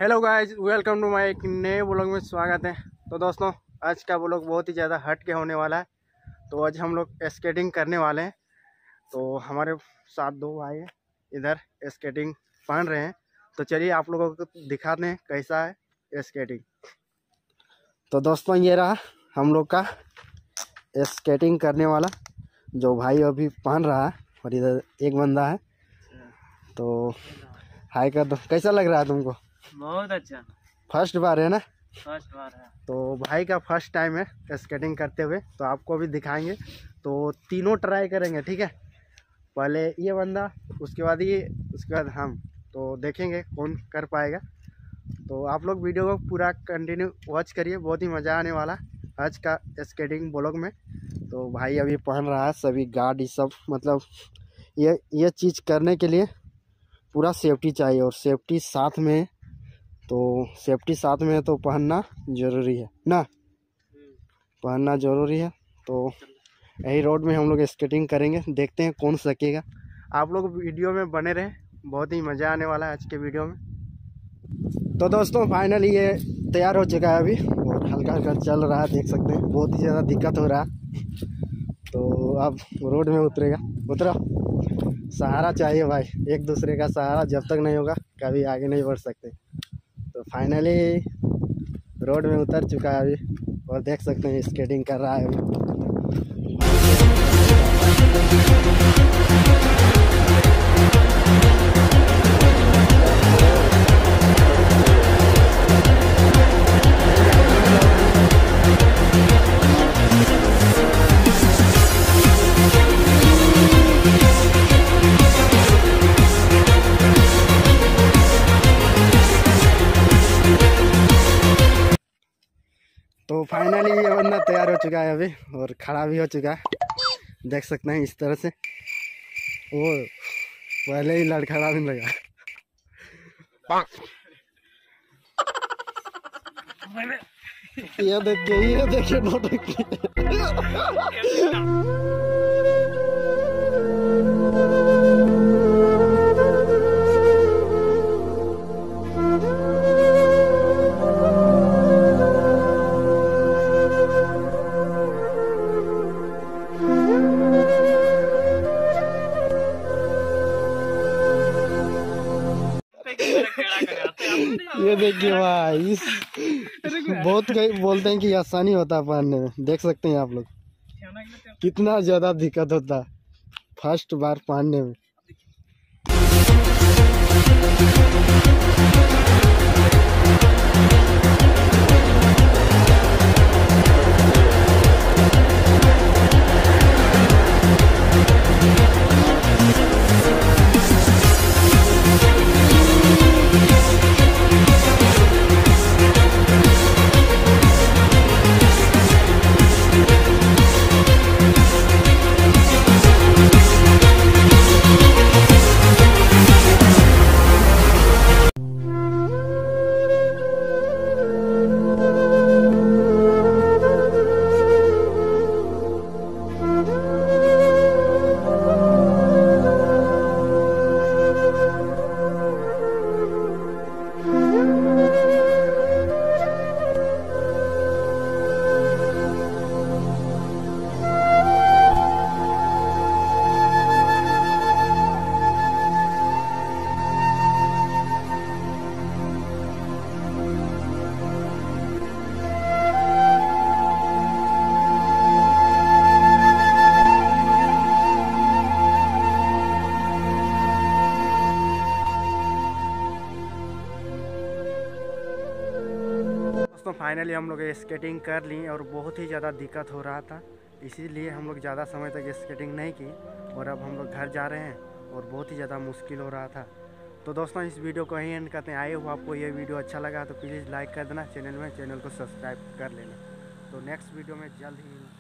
Hello guys, welcome to my एक नए vlog में स्वागत है। तो दोस्तों, आज का व्लॉग बहुत ही ज़्यादा हट के होने वाला है। तो आज हम लोग स्केटिंग करने वाले हैं। तो हमारे साथ दो भाई हैं, इधर स्केटिंग पहन रहे हैं। तो चलिए आप लोगों को दिखाते हैं कैसा है स्केटिंग। तो दोस्तों, ये रहा हम लोग का स्केटिंग करने वाला जो भाई अभी पहन रहा है, और इधर एक बंदा है। तो हाय कर दो, कैसा लग रहा है तुमको? बहुत अच्छा। फर्स्ट बार है ना? फर्स्ट बार है। तो भाई का फर्स्ट टाइम है स्केटिंग करते हुए, तो आपको भी दिखाएंगे। तो तीनों ट्राई करेंगे, ठीक है? पहले ये बंदा, उसके बाद ये, उसके बाद हम। तो देखेंगे कौन कर पाएगा। तो आप लोग वीडियो को पूरा कंटिन्यू वॉच करिए, बहुत ही मज़ा आने वाला आज का स्केटिंग ब्लॉग में। तो भाई अभी पहन रहा है सभी गार्ड, ये सब मतलब ये चीज़ करने के लिए पूरा सेफ्टी चाहिए, और सेफ्टी साथ में है। तो सेफ्टी साथ में है तो पहनना ज़रूरी है ना, पहनना ज़रूरी है। तो यही रोड में हम लोग स्केटिंग करेंगे, देखते हैं कौन सकेगा। आप लोग वीडियो में बने रहें, बहुत ही मज़ा आने वाला है आज के वीडियो में। तो दोस्तों, फाइनली ये तैयार हो चुका है अभी, और हल्का हल्का चल रहा है, देख सकते हैं। बहुत ही ज़्यादा दिक्कत हो रहा है। तो अब रोड में उतरेगा, उतरो। सहारा चाहिए भाई, एक दूसरे का सहारा जब तक नहीं होगा कभी आगे नहीं बढ़ सकते। तो फाइनली रोड में उतर चुका है अभी, और देख सकते हैं स्केटिंग कर रहा है अभी। तो फाइनली ये बंदा तैयार हो चुका है अभी, और खड़ा भी हो चुका है, देख सकते हैं इस तरह से। वो पहले ही लड़खड़ाने लगा। ये देखिए नौटंकी। ये देखिए भाई, बहुत कई बोलते हैं कि आसानी होता है पहनने में, देख सकते हैं आप लोग कितना ज़्यादा दिक्कत होता है फर्स्ट बार पहनने में। दोस्तों, फाइनली हम लोग स्केटिंग कर ली, और बहुत ही ज़्यादा दिक्कत हो रहा था, इसीलिए हम लोग ज़्यादा समय तक स्केटिंग नहीं की। और अब हम लोग घर जा रहे हैं, और बहुत ही ज़्यादा मुश्किल हो रहा था। तो दोस्तों, इस वीडियो को यहीं एंड करते हैं। आए हो आपको ये वीडियो अच्छा लगा तो प्लीज़ लाइक कर देना, चैनल को सब्सक्राइब कर लेना। तो नेक्स्ट वीडियो में जल्द ही